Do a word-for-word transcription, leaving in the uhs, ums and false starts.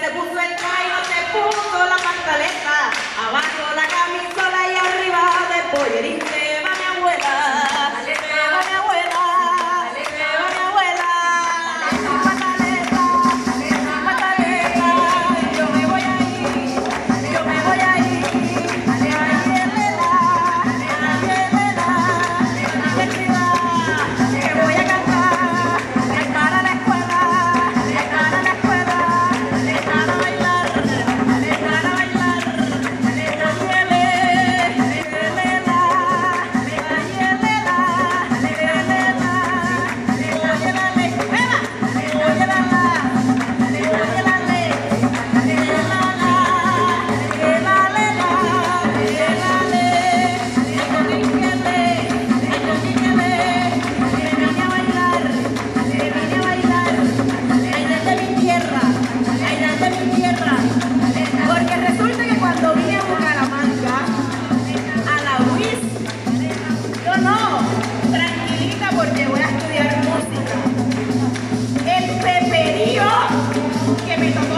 Se puso el traje, se puso la pantaleta, abajo la camisola y arriba de pollerín. Se va mi abuela, se va mi abuela, se va mi abuela. Pataleta, pataleta, yo me voy a ir, yo me voy a ir. Ay, Elena, ay, Elena, que voy a cantar, ay, para la escuela, ay, para la escuela. Porque resulta que cuando vine a Bucaramanga, a la U I S, yo no, tranquilita porque voy a estudiar música. El peperío que me tocó